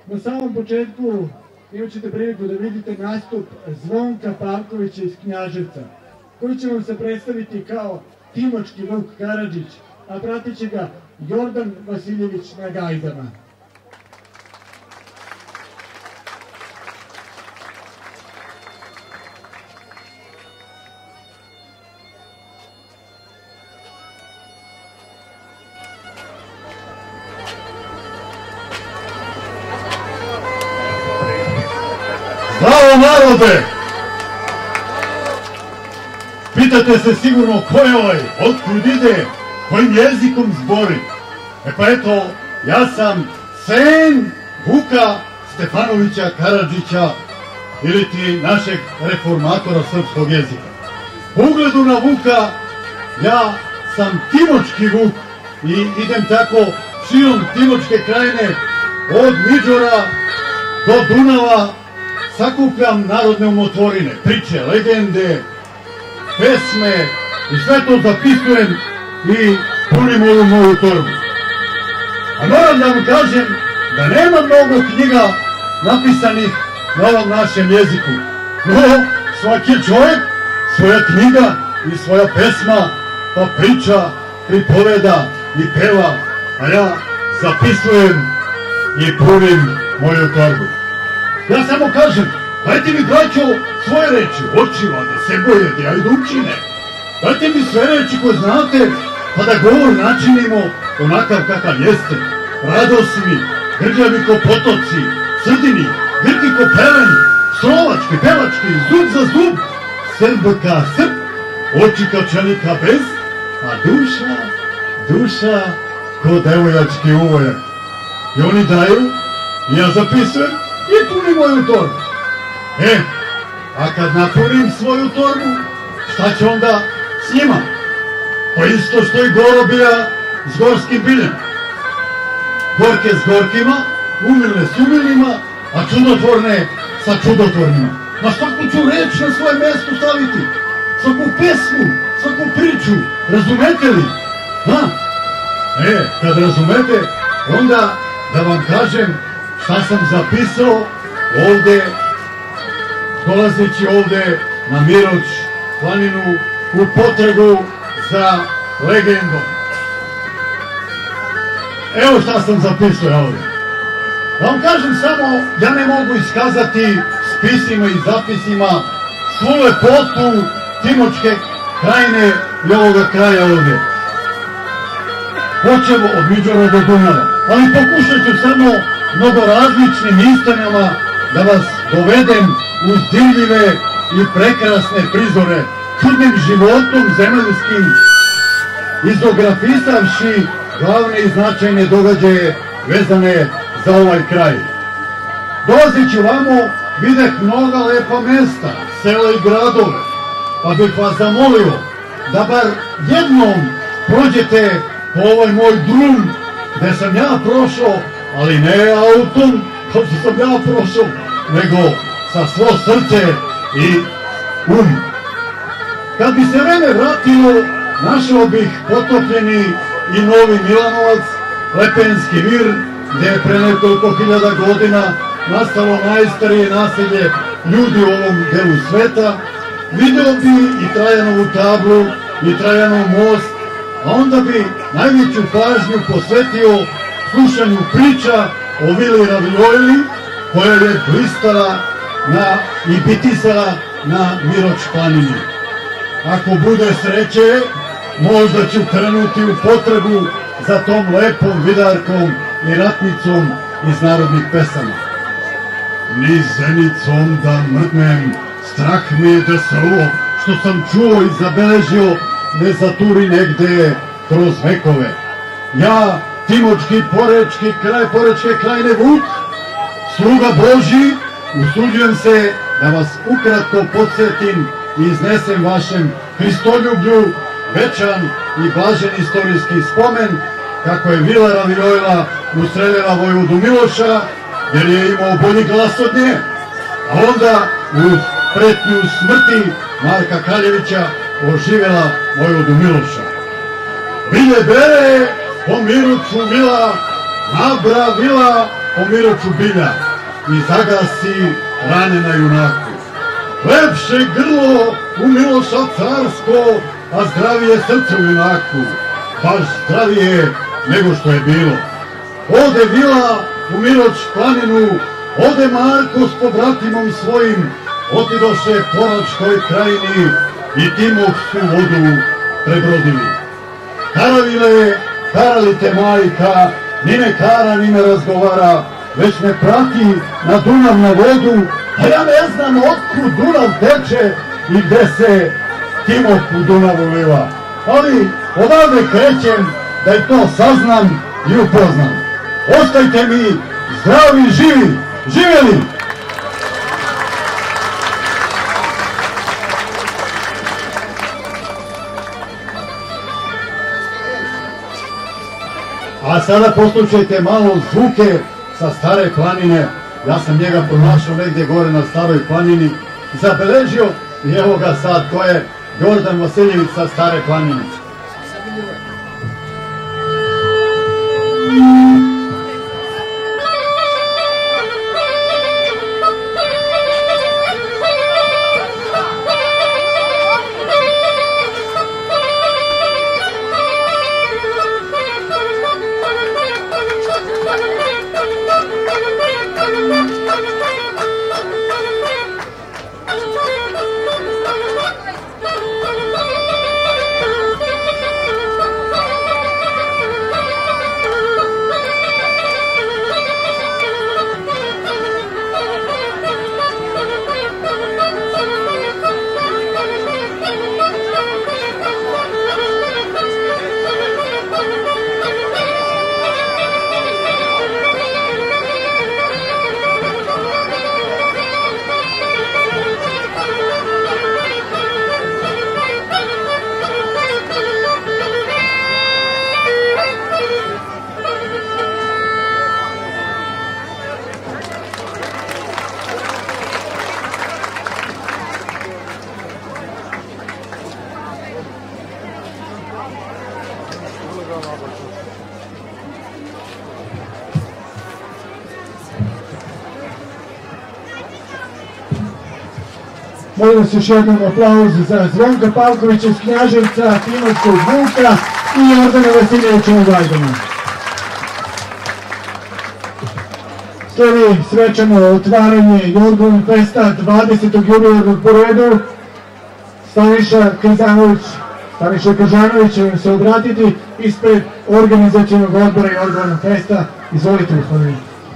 Na samom početku imat ćete priliku da vidite nastup Zvonka Pavkovića iz Knjaževca, koji će vam se predstaviti kao Timočki Vuk Karadžić, a pratit će ga Jordan Vasiljević na gajdama. Bravo narode! Pitate se sigurno ko je ovaj, otkud ide, kojim jezikom zbori. E pa eto, ja sam sin Vuka Stefanovića Karadžića, ili ti našeg reformatora srpskog jezika. Po ugledu na Vuka, ja sam Timočki Vuk i idem tako širom Timočke krajine, od Miđora do Dunava, sakupljam narodne umotvorine, priče, legende, pesme i sve to zapisujem i punim ovu moju torbu. A moram da vam kažem da nema mnogo knjiga napisanih na ovom našem jeziku. No, svaki čovjek, svoja knjiga i svoja pesma, pa priča, pripoveda i peva, a ja zapisujem i punim moju torbu. Ja samo kažem, dajte mi, braćo, svoje reči, očima, da se boje, da idu učine. Dajte mi sve reči koje znate, pa da govor načinimo onakav kakav jeste. Radosni, grđavi ko potoci, srdini, grki ko pelen, slovački, pevački, zub za zub, srb ka srb, oči kao čelika bez, a duša ko devojački uvojak. I oni daju, ja zapisujem, i punim moju torbu. A kad napunim svoju torbu, šta će onda s njima? Pa isto što i gorobija s gorskim biljem. Gorke s gorkima, umilne s umilnima, a čudotvorne sa čudotvornima. Na svaku ću reč na svoje mesto staviti, svaku pesmu, svaku priču, razumete li? Kad razumete, onda da vam kažem šta sam zapisao ovde, dolazeći ovde na Miroč planinu u potragu za legendom. Evo šta sam zapisao ovde. Da vam kažem samo, ja ne mogu iskazati spisima i zapisima svu lepotu Timočke krajine i ovoga kraja ovde. Počevo od Miđora do Dunava, ali pokušat ću samo mnogo različnim istinama da vas dovedem uz divljive i prekrasne prizore, čudnim životom zemaljskim, izografisavši glavne i značajne događaje vezane za ovaj kraj. Dolazeći vamo, videh mnoga lepa mesta, sela i gradove, pa bih vas zamolio da bar jednom prođete po ovaj moj drum gde sam ja prošao, ali ne autom kao što sam ja prošao, nego sa svo srce i Kad bi se vreme vratilo, našao bih potopljeni i Novi Milanovac, Lepenski vir, gde je pre nekoliko hiljada godina nastalo najstarije naselje ljudi u ovom delu sveta. Video bi i Trajanovu tablu i Trajanov most, a onda bi najveću pažnju posvetio slušanju priča o vili Ravijojli, koja je blistala i bitisala na Miroč planini. Ako bude sreće, možda ću krenuti u potrebu za tom lepom vidarkom i ratnicom iz narodnih pesama. Ni zenicom da mrdnem, strah mi je da se ovo što sam čuo i zabeležio ne zaturi negde kroz vekove. Ja, Timočki Porečki kraj Porečke krajine Vuk, sluga Božji, usuđujem se da vas ukratko podsjetim i iznesem vašem Hristoljublju večan i blažen istorijski spomen kako je vila Ravijojla ustreljena vojvodu Miloša jer je imao bolji glas od nje, a onda uz pretnju smrti Marka Kraljevića oživjela vojvodu Miloša. Bilje bere po Mirucu vila, nabra vila, po Miroću Bilja i zagasi rane na junaku. Lepše grlo u Miloša carsko, a zdravije srce u junaku, baš zdravije nego što je bilo. Ode Vila u Miroć planinu, ode Marko s pobratimom svojim, otidoše Poračkoj krajini i Timovsku vodu prebrodili. Karavile, karalite majka, ni ne kara, ni ne razgovara, već me prati na Dunav na vodu, a ja ne znam otkud Dunav teče i gde se Timok u Dunavu liva. Ali odavde krećem da i to saznam i upoznam. Ostajte mi zdravi i živi, živjeli! A sada poslušajte malo zvuke sa Stare planine. Ja sam njega pronašao negdje gore na Staroj planini, zabeležio i evo ga sad, to je Jordan Vasiljević sa Stare planine. Molim vas još jednom aplauz za Zvonka Pavkovića iz Knjaževca, Timovskog Vuka i Jordana Vasiljevića u Vajdanu. Slijedi svečano otvaranje Jordan Festa 20. jubilarnog po redu. Staniša Kržanović će vam se obratiti ispred organizacionog odbora Jordan Festa. Izvolite, gospodine.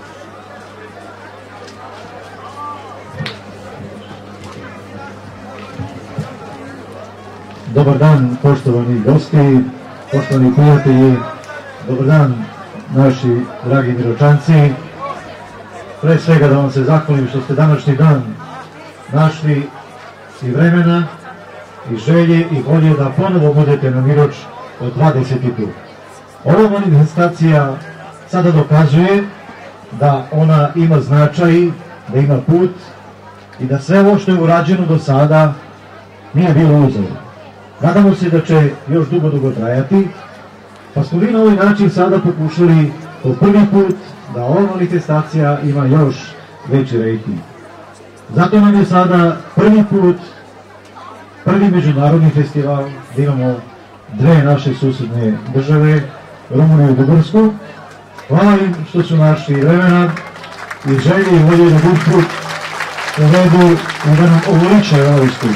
Dobar dan, poštovani gosti, poštovani prijatelji, dobar dan naši dragi Miročanci. Pre svega da vam se zahvalim što ste današnji dan našli i vremena i želje i volje da ponovo budete na Miroč od 20. Ova manifestacija sada dokazuje da ona ima značaj, da ima put i da sve ovo što je urađeno do sada nije bilo uzalud. Nadamo se da će još dugo trajati, pa smo vi na ovaj način sada pokušali po prvi put da ova manifestacija ima još veći rejting. Zato nam je sada prvi put, prvi međunarodni festival, da imamo dve naše susedne države, Rumuniju i Bugarsku. Hvala im što su našli vremena i želje i volje da budu povedu i da nam ovoliče ovaj skup.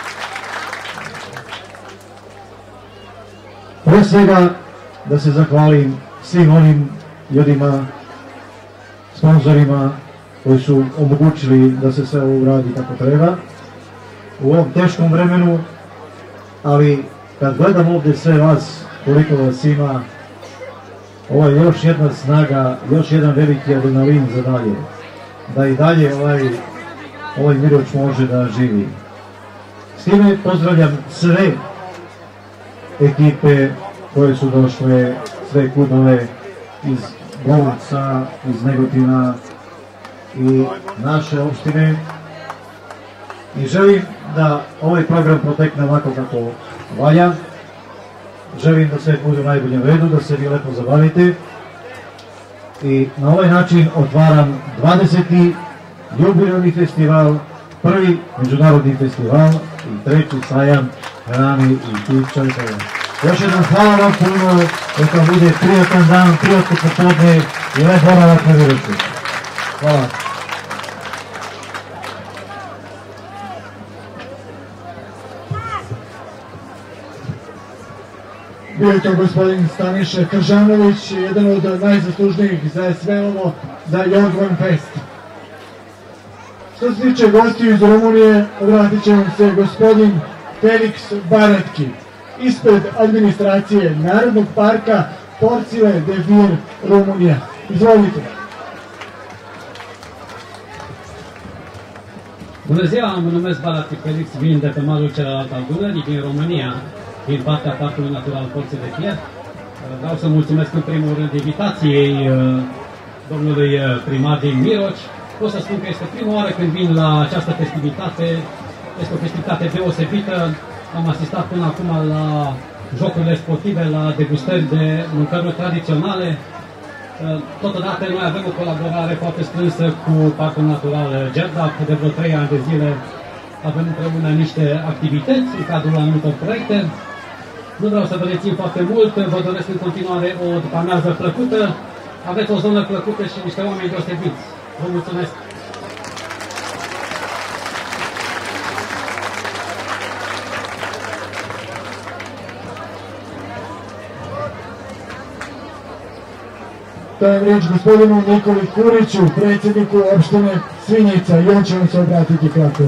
Pre svega da se zahvalim svim onim ljudima, sponzorima koji su omogućili da se sve ovo uradi kako treba u ovom teškom vremenu, ali kad gledam ovdje sve vas, koliko vas ima, ovo je još jedna snaga, još jedan veliki adrenalin za dalje, da i dalje ovaj Miroč može da živi. S time pozdravljam sve ekipe koje su došle, sve klubove iz Golovca, iz Negotina i naše opštine i želim da ovaj program protekne ovako kako valja. Želim da sve bude u najboljem redu, da se vi lepo zabavite i na ovaj način otvaram 20. jubilarni festival, prvi međunarodni festival i treći sajam hrane i pića. Još jednom hvala vam puno, neka bude prijatan dan, prijatno popodne i lep boravak na Viroču. Hvala. Bio je to gospodin Staniša Kržanović, jedan od najzaslužnijih za sve ovo, za Jorgvan Fest. Što se tiče gostiju iz Rumunije, obratit će vam se gospodin Felix Baratki, ispred administracije Narodnog parka Porcile de Vir, Rumunija. Izvolite. Bună ziua, mă numesc Baratki Felix, vin de pe malul celălalt al Dunării, din România, din partea Parcului Natural Porțile de Fier. Vreau să mulțumesc în primul rând invitației domnului primar din Miroci. Pot să spun că este prima oară când vin la această festivitate. Este o festivitate deosebită. Am asistat până acum la jocurile sportive, la degustări de mâncăruri tradiționale. Totodată noi avem o colaborare foarte strânsă cu Parcul Natural Gerdap. De vreo 3 ani de zile avem împreună niște activități în cadrul anumitor proiecte. Nu vreau să vă rețin foarte mult, vă doresc în continuare o după-amiază plăcută. Aveți o zonă plăcută și niște oameni deosebiți. Vă mulțumesc! Dajem riječ gospodinu Nikoli Kuriću, predsjedniku opštine Svinjica, i on će vam se obratiti kratko.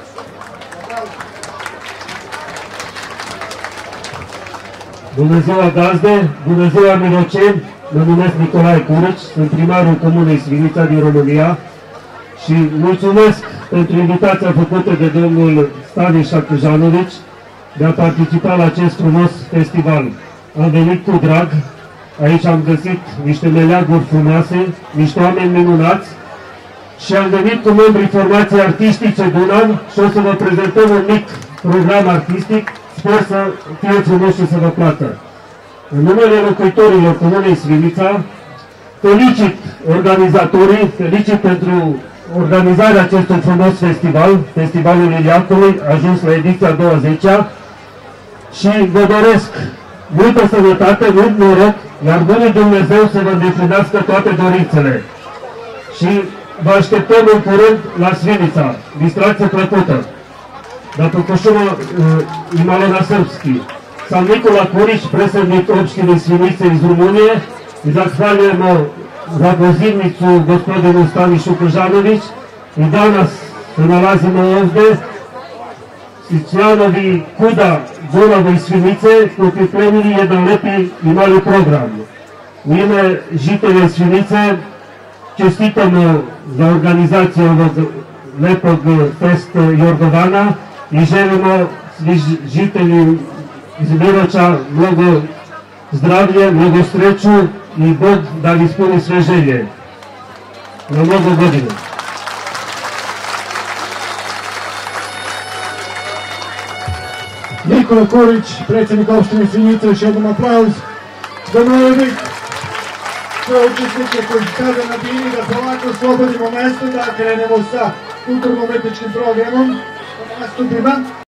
Bună ziua, gazde! Bună ziua, miroceni! Mă numesc Nicolae Curici, sunt primarul Comunei Svinica din România și mulțumesc pentru invitația făcută de domnul Staniša Kržanović de a participa la acest frumos festival. Am venit cu drag, aici am găsit niște meleaguri frumoase, niște oameni minunați și am venit cu membrii formației artistice Dunan și o să vă prezentăm un mic program artistic. Sper să fie frumos și să vă placă. În numele locuitorilor Comunei Svinica, felicit organizatorii, felicit pentru organizarea acestui frumos festival, Festivalul Iliacului, ajuns la ediția 20-a, și vă doresc multă sănătate, mult noroc, iar bunul Dumnezeu să vă îndeplinească toate dorințele. Și vă așteptăm în curând la Svinica. Distracție plăcută! Da pokošamo Malona Srpski. Sam Nikola Kurić, predsjednik opštine Svinice iz Rumunije, i zahvaljujemo za pozivnicu gospodinu Stanišu Kržanović i danas se nalazimo ovde i članovi KUD-a Dunavu i Svinice smo pripremili jedan lepi i mali program. U ime žitelja Svinice čestitamo za organizaciju ovog lepog fest Jorgovana i želimo svi žitelji iz Miroča mnogo zdravlje, mnogo sreću i Bog da li ispuni sve želje na mnogo godine. Nikola Kurić, predsjednik opštine Svinjica, još jednom aplauz. Zamolio sve učesnike koji su sada na bini da polako slobodimo mesto, da krenemo sa kulturno-umetničkim programom, nastupima.